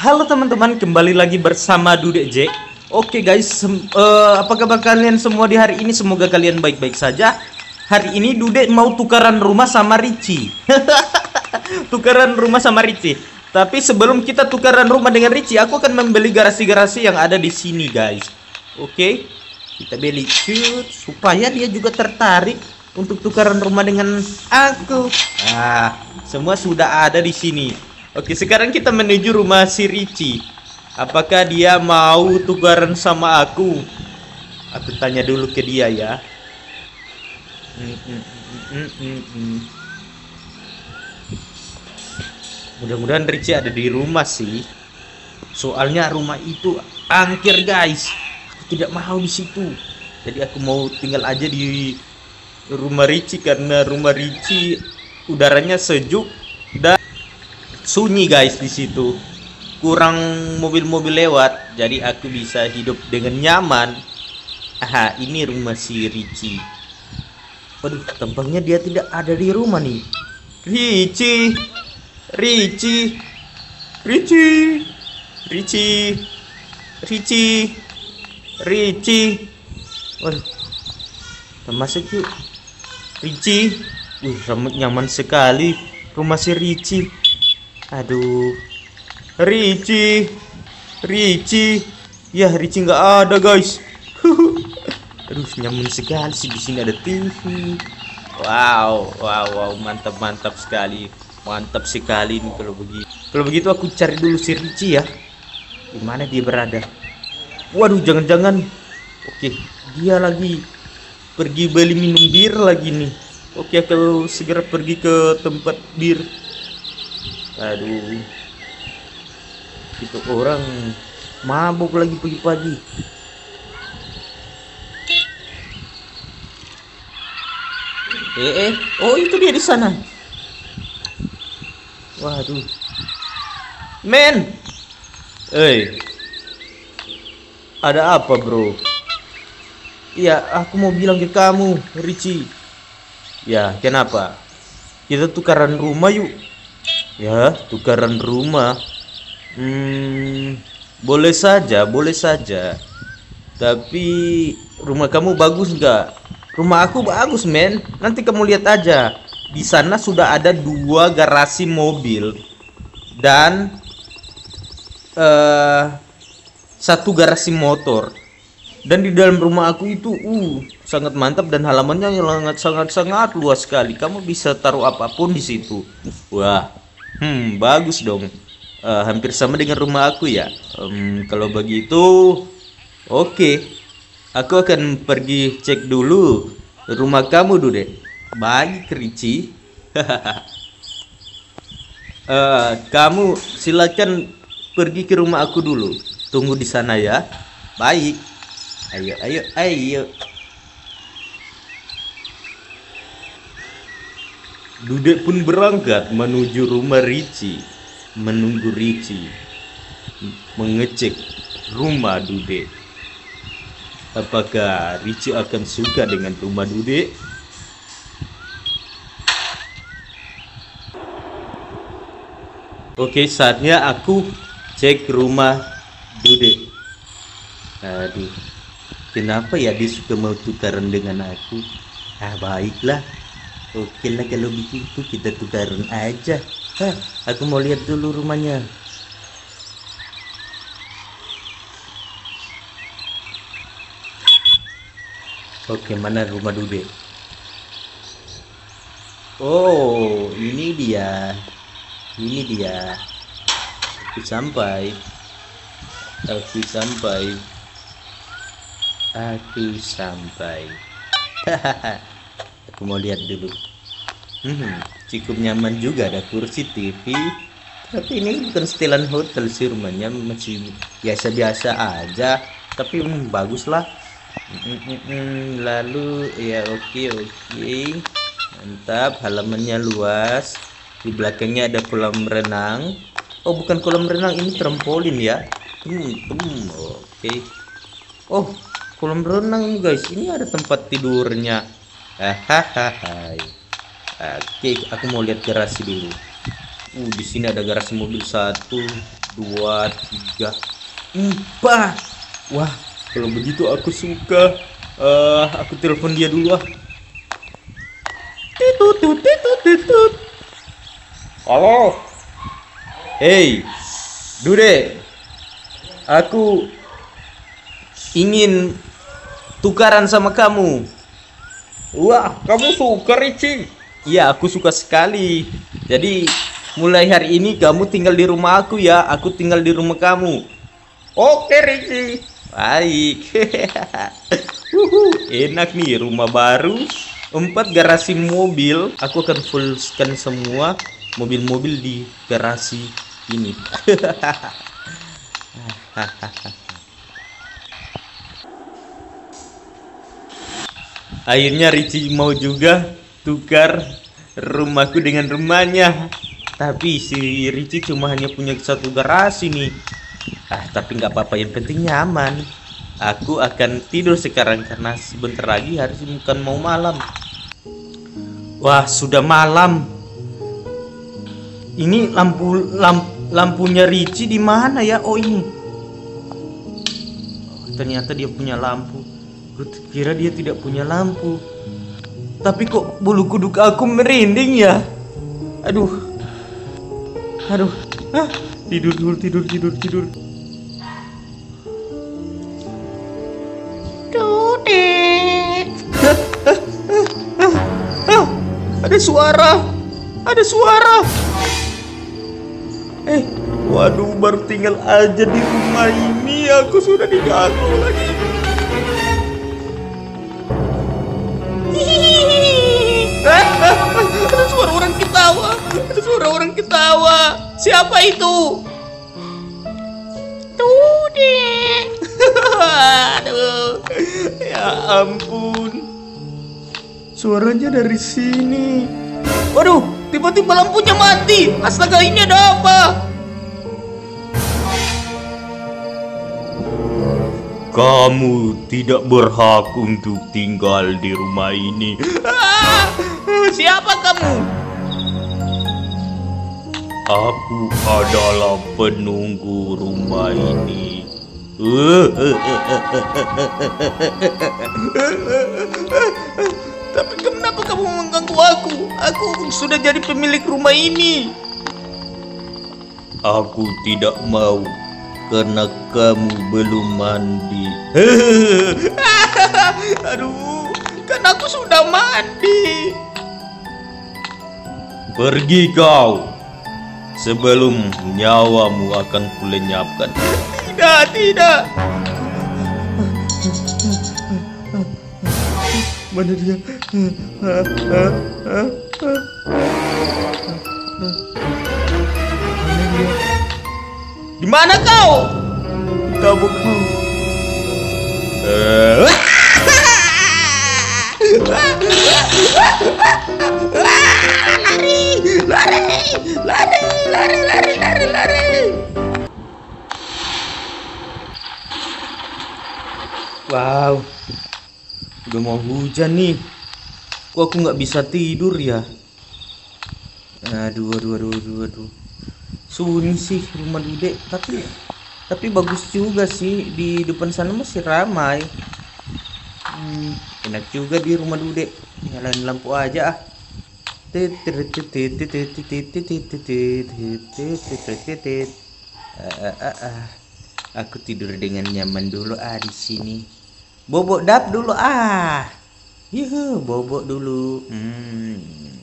Halo teman-teman, kembali lagi bersama Dude Jack. Oke guys, apa kabar kalian semua di hari ini? Semoga kalian baik-baik saja. Hari ini Dude mau tukaran rumah sama Richie. Tukaran rumah sama Richie. Tapi sebelum kita tukaran rumah dengan Richie, aku akan membeli garasi-garasi yang ada di sini guys. Oke, kita beli supaya dia juga tertarik untuk tukaran rumah dengan aku. Nah, semua sudah ada di sini. Oke, sekarang kita menuju rumah si Richie. Apakah dia mau tukaran sama aku? Aku tanya dulu ke dia ya. Mudah-mudahan Richie ada di rumah sih. Soalnya rumah itu angker guys. Aku tidak mau di situ. Jadi aku mau tinggal aja di rumah Richie karena rumah Richie udaranya sejuk dan sunyi guys di situ. Kurang mobil-mobil lewat, jadi aku bisa hidup dengan nyaman. Aha, ini rumah si Richie. Waduh, tampaknya dia tidak ada di rumah nih. Richie, Richie, Richie, Richie, Richie, Richie. Waduh, kita masuk yuk. Richie, rambut nyaman sekali rumah si Richie. Aduh, Richie, Richie, ya Richie nggak ada guys. Aduh, nyaman sekali sih, di sini ada TV. Wow, mantap sekali, mantap sekali nih kalau begitu. Kalau begitu aku cari dulu si Richie ya. Di mana dia berada? Waduh, jangan-jangan, oke, dia lagi pergi beli minum bir lagi nih. Oke, aku segera pergi ke tempat bir. Aduh, itu orang mabuk lagi pagi-pagi. Oh itu dia di sana. Waduh, men, ada apa bro? Iya, aku mau bilang ke kamu, Richie. Ya, kenapa? Kita tukaran rumah yuk. Ya, tukaran rumah. Boleh saja, boleh saja. Tapi rumah kamu bagus nggak? Rumah aku bagus, men. Nanti kamu lihat aja. Di sana sudah ada 2 garasi mobil dan 1 garasi motor. Dan di dalam rumah aku itu sangat mantap dan halamannya sangat luas sekali. Kamu bisa taruh apapun di situ. Wah, bagus dong. Hampir sama dengan rumah aku ya. Kalau begitu, oke. Aku akan pergi cek dulu rumah kamu dulu deh. Baik, Richie. Kamu silakan pergi ke rumah aku dulu. Tunggu di sana ya. Baik. Ayo. Dude pun berangkat menuju rumah Richie. Menunggu Richie mengecek rumah Dude. Apakah Richie akan suka dengan rumah Dude? Oke, saatnya aku cek rumah Dude. Aduh, kenapa ya dia suka mau tukaran dengan aku? Baiklah. Oke lah kalau begitu kita tukaran aja. Aku mau lihat dulu rumahnya. Oke, mana rumah Dude? Oh, ini dia. Ini dia. Aku sampai. Aku mau lihat dulu. Cukup nyaman juga, ada kursi, TV. Tapi ini bukan setelan hotel sih, rumahnya masih biasa-biasa aja. Tapi bagus lah. Lalu ya oke. Mantap, halamannya luas. Di belakangnya ada kolam renang. Oh, bukan kolam renang, ini trampolin ya. Oke. Oh, kolam renang guys. Ini ada tempat tidurnya. Oke, aku mau lihat garasi dulu. Di sini ada garasi mobil 1, 2, 3, 4. Wah, kalau begitu aku suka. Aku telepon dia dulu ah. Titut. Halo. Hey, Dude. Aku ingin tukaran sama kamu. Wah, kamu suka, Ricci? Iya, aku suka sekali. Jadi mulai hari ini kamu tinggal di rumah aku ya. Aku tinggal di rumah kamu. Oke, Ricci. Baik. Enak nih, rumah baru, 4 garasi mobil. Aku akan fullkan semua mobil-mobil di garasi ini. Akhirnya Ricci mau juga tukar rumahku dengan rumahnya. Tapi si Ricci cuma hanya punya 1 garasi nih. Tapi nggak apa-apa, yang penting nyaman. Aku akan tidur sekarang karena sebentar lagi harus bukan mau malam. Wah, sudah malam. Ini lampunya Ricci di mana ya? Oh, ini. Ternyata dia punya lampu. Gue kira dia tidak punya lampu. Tapi kok bulu kuduk aku merinding ya? Aduh. Tidur dulu, tidur. Ada suara. Waduh, baru tinggal aja di rumah ini aku sudah diganggu lagi. Ada suara orang ketawa. Siapa itu? Dude. Aduh. Ya ampun. Suaranya dari sini. Waduh, tiba-tiba lampunya mati. Astaga, ini ada apa? Kamu tidak berhak untuk tinggal di rumah ini. Siapa kamu? Aku adalah penunggu rumah ini. Tapi kenapa kamu mengganggu aku? Aku sudah jadi pemilik rumah ini. Aku tidak mau karena kamu belum mandi. Aduh, kan aku sudah mandi. Pergi kau sebelum nyawamu akan kulenyapkan. Tidak. Mana dia? Di mana kau? Tahu kau? Lari. Wow, udah mau hujan nih. Kok aku nggak bisa tidur ya? Aduh. Sunyi sih rumah Dude, tapi bagus juga sih. Di depan sana masih ramai. Enak juga di rumah Dude. Nyalain lampu aja ah. Aku tidur dengan nyaman dulu di sini. Bobok dap dulu Bobok dulu.